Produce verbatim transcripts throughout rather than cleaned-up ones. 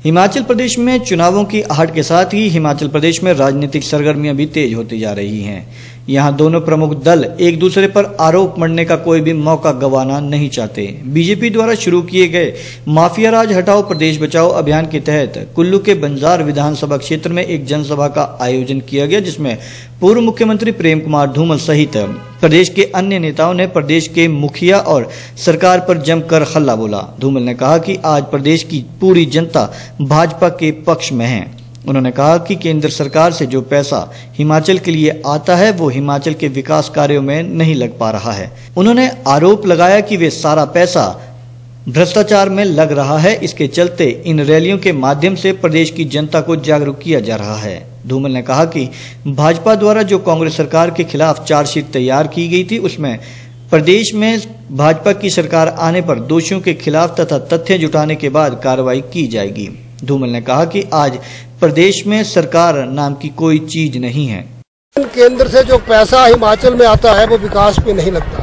हिमाचल प्रदेश में चुनावों की आहट के साथ ही हिमाचल प्रदेश में राजनीतिक सरगर्मियां भी तेज होती जा रही हैं। यहां दोनों प्रमुख दल एक दूसरे पर आरोप मढ़ने का कोई भी मौका गंवाना नहीं चाहते। बीजेपी द्वारा शुरू किए गए माफिया राज हटाओ प्रदेश बचाओ अभियान के तहत कुल्लू के बंजार विधानसभा क्षेत्र में एक जनसभा का आयोजन किया गया, जिसमें पूर्व मुख्यमंत्री प्रेम कुमार धूमल सहित प्रदेश के अन्य नेताओं ने प्रदेश के मुखिया और सरकार पर जमकर हल्ला बोला। धूमल ने कहा कि आज प्रदेश की पूरी जनता भाजपा के पक्ष में है। उन्होंने कहा कि केंद्र सरकार से जो पैसा हिमाचल के लिए आता है वो हिमाचल के विकास कार्यों में नहीं लग पा रहा है। उन्होंने आरोप लगाया कि वे सारा पैसा भ्रष्टाचार में लग रहा है। इसके चलते इन रैलियों के माध्यम से प्रदेश की जनता को जागरूक किया जा रहा है। धूमल ने कहा कि भाजपा द्वारा जो कांग्रेस सरकार के खिलाफ चार्जशीट तैयार की गई थी, उसमें प्रदेश में भाजपा की सरकार आने पर दोषियों के खिलाफ तथा तथ्य जुटाने के बाद कार्रवाई की जाएगी। धूमल ने कहा कि आज प्रदेश में सरकार नाम की कोई चीज नहीं है। केंद्र से जो पैसा हिमाचल में आता है वो विकास पे नहीं लगता,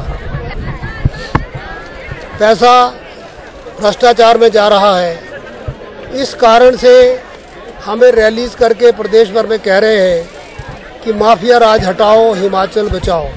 पैसा भ्रष्टाचार में जा रहा है। इस कारण से हमें रैलीज करके प्रदेश भर में कह रहे हैं कि माफिया राज हटाओ, हिमाचल बचाओ,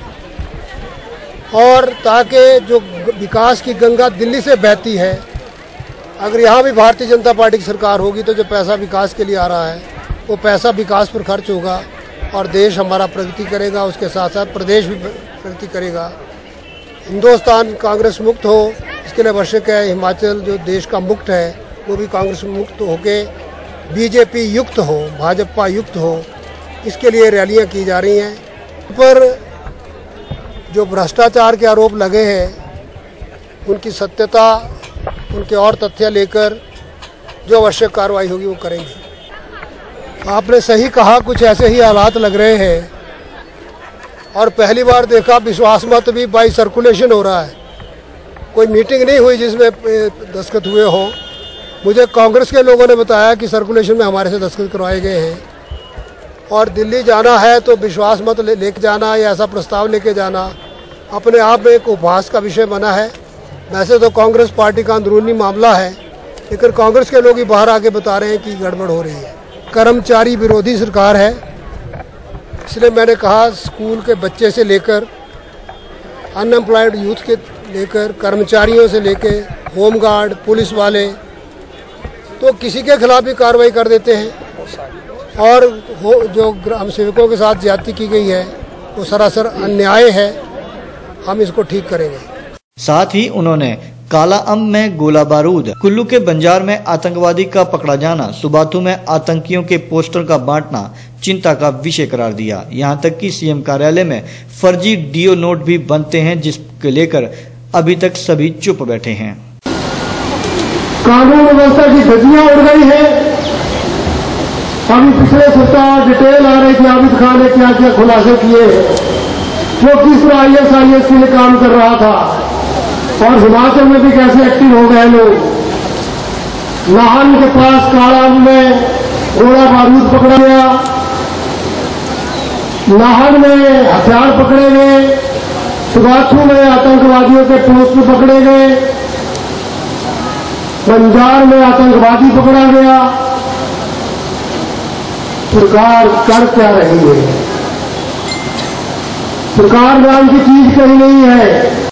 और ताकि जो विकास की गंगा दिल्ली से बहती है, अगर यहाँ भी भारतीय जनता पार्टी की सरकार होगी तो जो पैसा विकास के लिए आ रहा है वो पैसा विकास पर खर्च होगा और देश हमारा प्रगति करेगा, उसके साथ साथ प्रदेश भी प्रगति करेगा। हिंदुस्तान कांग्रेस मुक्त हो, इसके लिए आवश्यक है हिमाचल जो देश का मुक्त है वो भी कांग्रेस मुक्त होके बीजेपी युक्त हो, भाजपा युक्त हो। इसके लिए रैलियां की जा रही हैं। पर जो भ्रष्टाचार के आरोप लगे हैं उनकी सत्यता, उनके और तथ्य लेकर जो आवश्यक कार्रवाई होगी वो करेंगे। आपने सही कहा, कुछ ऐसे ही हालात लग रहे हैं और पहली बार देखा विश्वास मत भी बाई सर्कुलेशन हो रहा है। कोई मीटिंग नहीं हुई जिसमें दस्तखत हुए हों। मुझे कांग्रेस के लोगों ने बताया कि सर्कुलेशन में हमारे से दस्तखत करवाए गए हैं और दिल्ली जाना है तो विश्वास मत ले, लेके जाना या ऐसा प्रस्ताव लेके जाना अपने आप में एक उपहास का विषय बना है। वैसे तो कांग्रेस पार्टी का अंदरूनी मामला है, लेकिन कांग्रेस के लोग ही बाहर आके बता रहे हैं कि गड़बड़ हो रही है। कर्मचारी विरोधी सरकार है, इसलिए मैंने कहा स्कूल के बच्चे से लेकर अनएम्प्लॉयड यूथ के लेकर कर्मचारियों से लेकर होमगार्ड, पुलिस वाले, तो किसी के खिलाफ भी कार्रवाई कर देते हैं। और वो जो ग्राम सेवकों के साथ ज्यादती की गई है वो सरासर अन्याय है, हम इसको ठीक करेंगे। साथ ही उन्होंने काला अम में गोला बारूद, कुल्लू के बंजार में आतंकवादी का पकड़ा जाना, सुबाथू में आतंकियों के पोस्टर का बांटना चिंता का विषय करार दिया। यहां तक कि सीएम कार्यालय में फर्जी डीओ नोट भी बनते हैं, जिसके लेकर अभी तक सभी चुप बैठे हैं। कानून व्यवस्था की धज्जियां उड़ गई है। अभी पिछले सप्ताह डिटेल आ रही थी, आबिद खान ने क्या क्या खुलासे किए, वो किस तरह आई एस आई एस के लिए काम कर रहा था और हिमाचल में भी कैसे एक्टिव हो गए लोग। नाहन के पास काला में गोला बारूद पकड़ा गया, नाहन में हथियार पकड़े गए, सुबाथू में आतंकवादियों के पोस्टर पकड़े गए, बंजार में आतंकवादी पकड़ा गया। सरकार कर क्या रही है? सरकार नाम की चीज कहीं नहीं है।